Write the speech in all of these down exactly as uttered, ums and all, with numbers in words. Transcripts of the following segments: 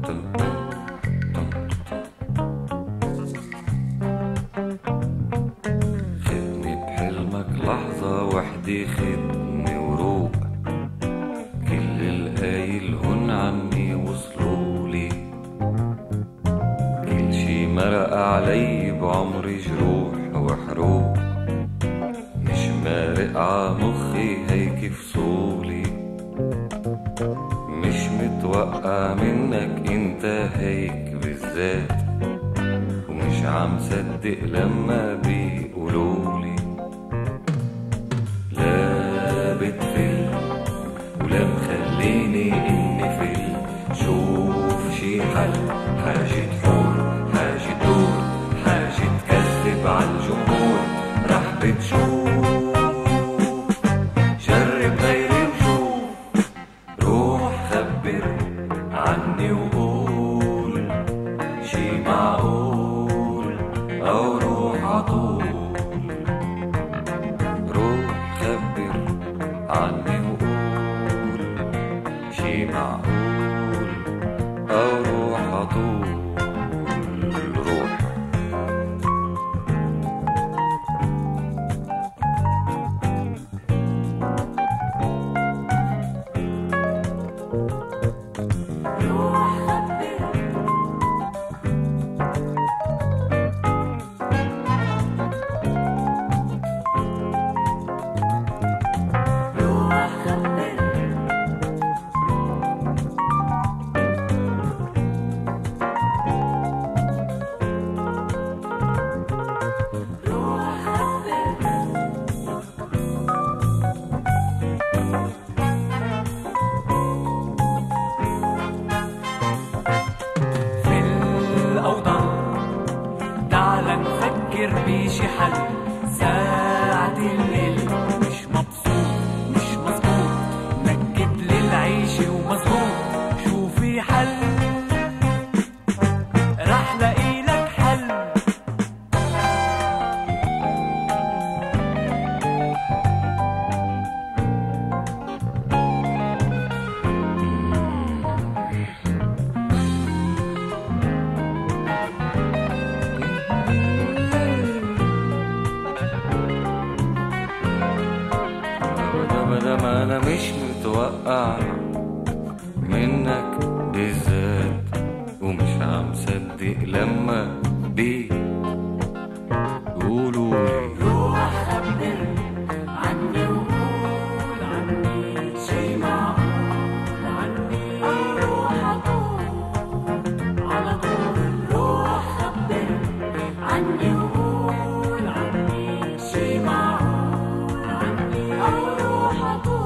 خدني بحلمك لحظة وحدي، خدني وروق كل القايل هن عني وصلولي، كل شي مرق علي بعمري جروح وحروق، مش مارق عمخي هيك فصولي، مش متوقع منك انت هيك بالذات، ومش عم صدق لما بيقولولي لا بتفل ولا مخليني اني فل، شوف شي حل، حاجة حور، حاجة دور، حاجة تكذب عالجمهور، رح بتشوف جرب غيري وشوف، روح خبر عني وقول شي معقول أو روح عطول، روح خبر عني وقول شي معقول أو روح عطول، روح بيشي حل، ساعة الليل مش مبسوط مش مظبوط، نكد للعيش ومظبوط، شوفي حل رح لاقي لك حل. ما أنا مش متوقع منك بالذات، ومش عم صدق لما بيقولولي روح خبر عني وقول عني شي معقول عني، روح عطول على طول، روح خبر عني وقول عني شي معقول عني، روح عطول.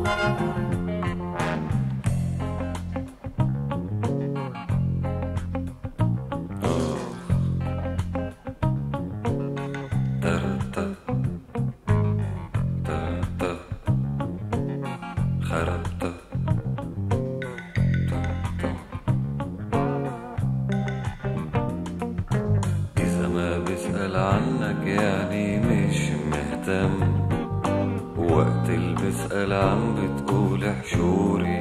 إذا ما بسأل عنك يعني مش مهتم، وقت اللي بسأل عم بتقول حشوري،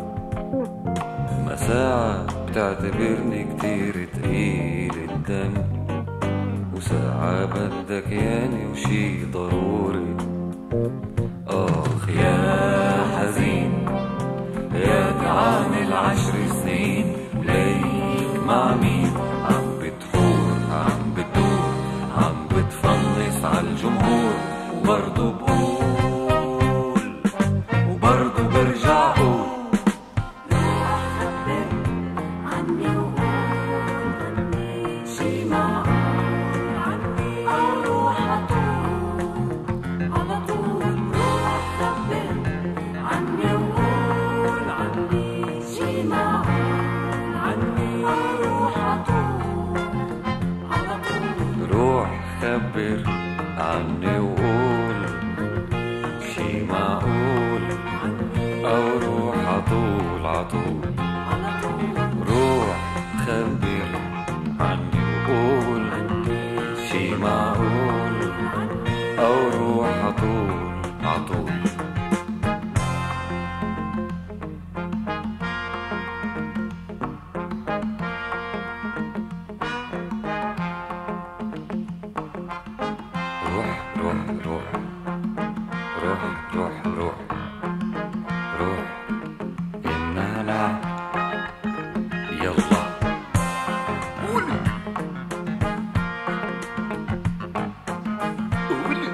ما ساعة بتعتبرني كتير تقيل الدم، وساعة بدك يعني وشي ضروري. آخ يا حزين يا تعامل عشر سنين، ليك مع مين عم بتحور، عم بتدور، عم بتفنص عالجمهور، وبرضو بقول وبرضو برجع قول روح خبر عني وقول عني شي معقول عني، روح عطول على طول، روح خبر عني وقول عني شي معقول عني، روح عطول على طول، روح خبر عني وقول شي معقول أو روح عطول عطول، روح خبر عني وقول شي معقول أو روح عطول عطول. روح روح روح روح روح إنها لعب يلا قولي قولي